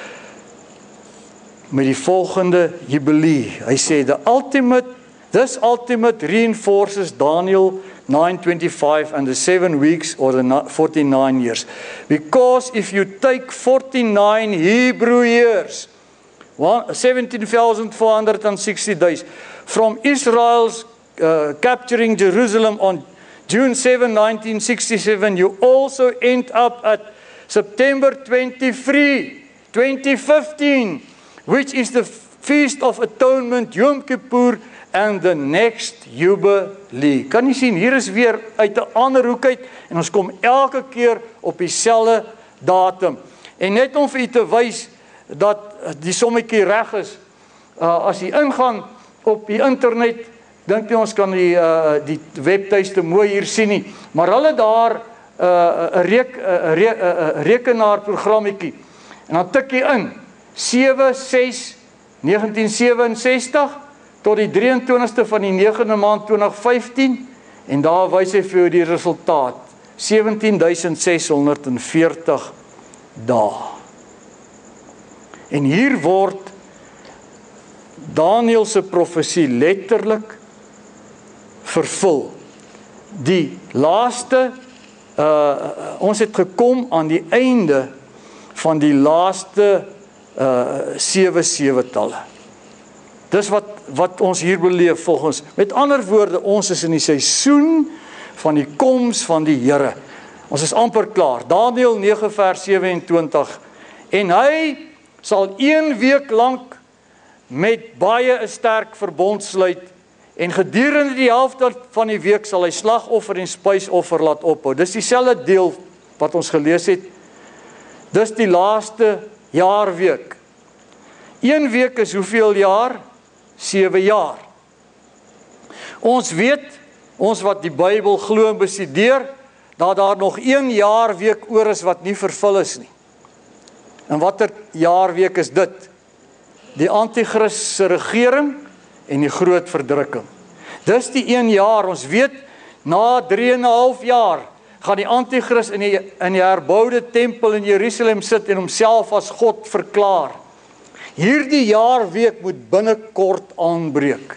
Met die volgende jubilee, hy sê, the ultimate, this ultimate reinforces Daniel nine twenty-five and the seven weeks or the forty-nine years. Because if you take forty-nine Hebrew years, seventeen thousand four hundred sixty days, from Israel's uh, capturing Jerusalem on June seventh, nineteen sixty-seven, you also end up at September twenty-third, twenty fifteen, which is the Feast of Atonement, Yom Kippur, and the next Jubilee. Kan jy sien, hier is weer uit 'n ander hoek uit, en ons kom elke keer op dieselfde datum. En net om vir u te wys dat die sommetjie reg is, uh, as jy ingaan op die internet, dink jy ons kan die, uh, die webtuiste mooi hier sien nie, maar hulle daar 'n uh, reek, uh, re, uh, rekenaarprogrammetjie, en dan tik jy in, sewe ses negentien sewe-en-sestig, tot die drieëntwintigste van die negende maand twintig vyftien, en daar wys hy vir jou die resultaat, sewentien duisend ses honderd veertig dae. En hier word Daniël se profesie letterlik vervul. Die laaste, uh, ons het gekom aan die einde van die laaste uh, sewe sewe-talle. Dis wat, wat ons hier beleef volgens. Met ander woorde, ons is in die seisoen van die koms van die Here. Ons is amper klaar. Daniël nege vers sewe-en-twintig. En hy sal een week lank met baie 'n sterk verbond sluit, en gedurende die helfte van die week sal hy slagoffer en spysoffer laat ophou. Dis dieselfde deel wat ons gelees het. Dis die laaste jaarweek. Een week is hoeveel jaar? Sewe jaar. Ons weet, ons wat die Bybel glo en bestudeer, dat daar nog een jaarweek oor is wat nie vervul is nie. En watter jaarweek is dit? Die Antichrist se regering en die groot verdrukking. Dis die een jaar, ons weet, na drie en 'n half jaar, gaan die Antichrist in die, in die herboude tempel in Jerusalem sit en homself as God verklaar. Hierdie jaarweek moet binnekort aanbreek.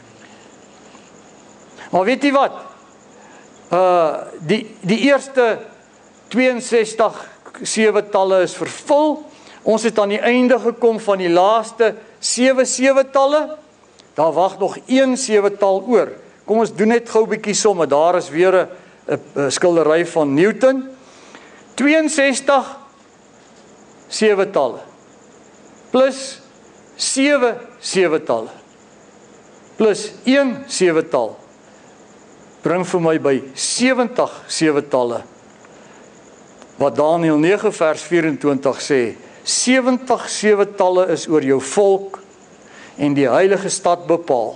Maar weet jy wat? Uh, die, die eerste tweeënsestig sewe talle is vervul. Ons het aan die einde gekom van die laaste sewe sewe talle. Daar wag nog een sewe tal oor. Kom ons doen net gou 'n bietjie somme. Daar is weer 'n 'n skildery van Newton. tweeënsestig sewe talle plus sewe sewe talle plus een sewe tal bring vir my by sewentig sewe talle. Wat Daniël nege vers vyf-en-twintig sê, sewentig sewe talle is oor jou volk en die heilige stad bepaal.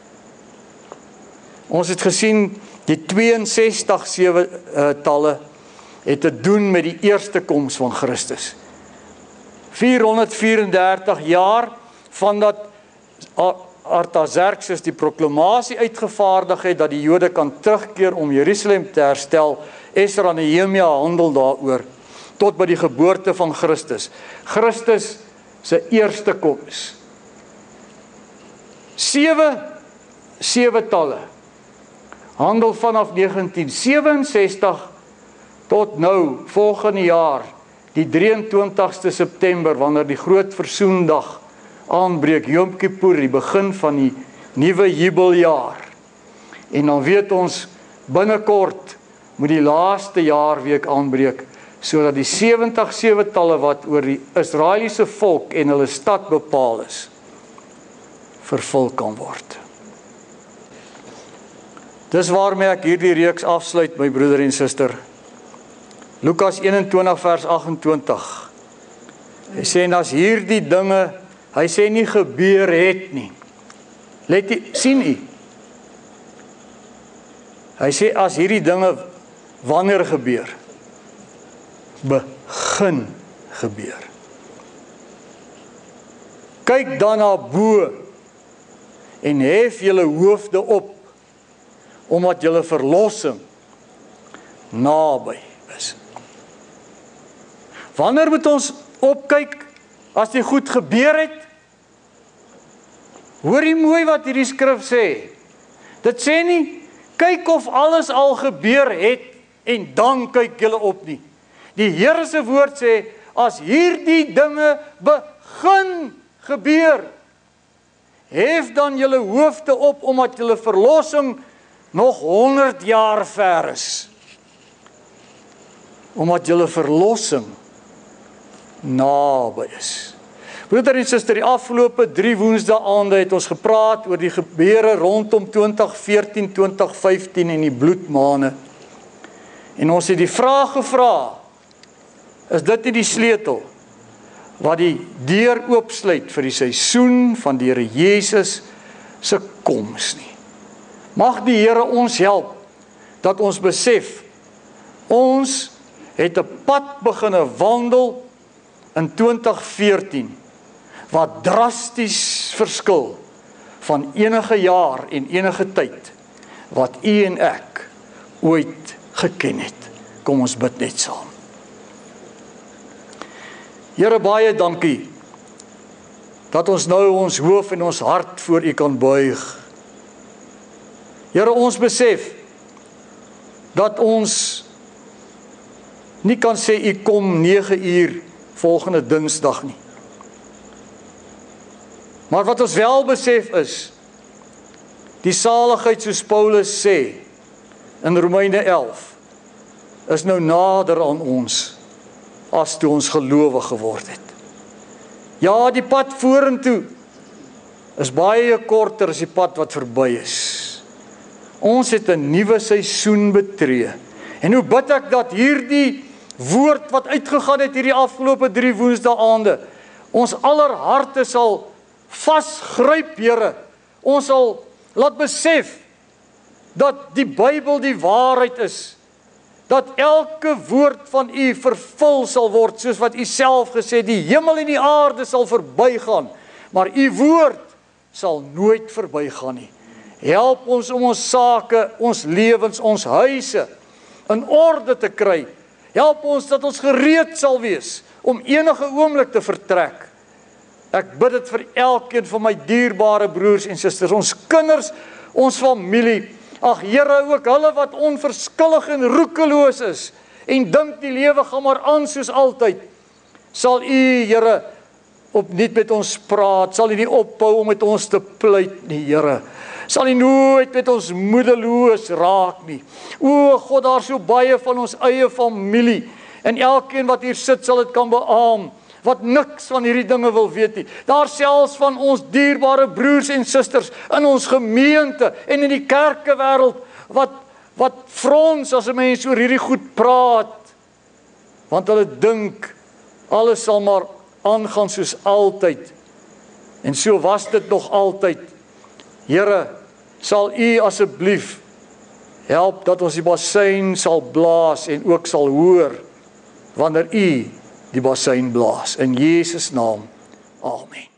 Ons het gesien die tweeënsestig sewe uh, talle het te doen met die eerste koms van Christus. vierhonderdvyf-en-dertig jaar vandat Artaxerxes die proklamasie uitgevaardig het dat die Jode kan terugkeer om Jerusalem te herstel. Esra en Nehemia handel daaroor tot by die geboorte van Christus. Christus se eerste koms. Sewe sewe talle handel vanaf negentien sewe-en-sestig tot nou volgende jaar, die drieëntwintigste September, wanneer die groot versoendag aanbreek, Yom Kippur, die begin van die nuwe jubeljaar. En dan weet ons, binnekort moet die laaste jaarweek aanbreek, sodat die sewentig sewe talle wat oor die Israeliese volk en hulle stad bepaal is, vervul kan word. Dis waarmee ek hierdie reeks afsluit, my broeder en suster. Lukas eenentwintig vers agt-en-twintig. Hy sê, en as hierdie dinge, hy sê nie gebeur het nie. Let jy, sien jy? Hy sê, as hierdie dinge wanneer gebeur? Begin gebeur. Kyk dan na bo en hef julle hoofde op, omdat julle verlossing naby is. Wanneer moet ons opkyk as dit goed gebeur het? Hoor jy mooi wat hierdie skrif sê? Dit sê nie, kyk of alles al gebeur het en dan kyk julle op nie. Die Here se woord sê, as hierdie dinge begin gebeur, hef dan julle hoofde op, omdat julle verlossing nog honderd jaar ver is. Omdat julle verlossing naby is. Broeder en suster, die afgelope drie woensdae-aande het ons gepraat oor die gebeure rondom twintig veertien, twintig vyftien en die bloedmaane. En ons het die vraag gevra, is dit nie die sleutel wat die deur oopsluit vir die seisoen van die Here Jesus se koms nie? Mag die Here ons help dat ons besef, ons het 'n pad begine wandel in twintig veertien, wat drasties verskil van enige jaar en enige tyd wat u en ek ooit geken het. Kom ons bid net saam. Here, baie dankie dat ons nou ons hoof en ons hart voor u kan buig. Here, ons besef dat ons nie kan sê u kom nege uur volgende Dinsdag nie. Maar wat ons wel besef is, die saligheid soos Paulus sê in Romeine elf, is nou nader aan ons as toe ons gelowig geword het. Ja, die pad vorentoe is baie korter as die pad wat verby is. Ons het 'n nuwe seisoen betree. En hoe bid ek dat hierdie woord wat uitgegaan het hierdie afgelope drie woensdae-aande, ons aller harte sal vasgryp, Here. Ons sal laat besef dat die Bybel die waarheid is dat elke woord van u vervul sal word, soos wat u self gesê, die hemel en die aarde sal verbygaan, maar u woord sal nooit verbygaan nie. Help ons om ons sake, ons lewens, ons huise in orde te kry. Help ons dat ons gereed sal wees om enige oomblik te vertrek. Ek bid dit vir elkeen van my dierbare broers en susters, ons kinders, ons familie. Ag Here, ook hulle wat onverskillig en roekeloos is en dink die lewe gaan maar aan soos altyd. Sal u, Here, opnuut met ons praat, sal u nie ophou om met ons te pleit nie, Here. Sal u nooit met ons moedeloos raak nie. O God, daar so baie van ons eie familie, en elkeen wat hier sit sal dit kan beamoen, wat niks van hierdie dinge wil weet nie. Daar selfs van ons dierbare broers en susters in ons gemeente en in die kerkewêreld, wat, wat frons as 'n mens oor hierdie goed praat, want hulle dink, alles sal maar aangaan soos altyd, en so was dit nog altyd. Here, sal u asseblief help dat ons die bassein sal blaas en ook sal hoor wanneer u die bassein blaas. In Jesus naam. Amen.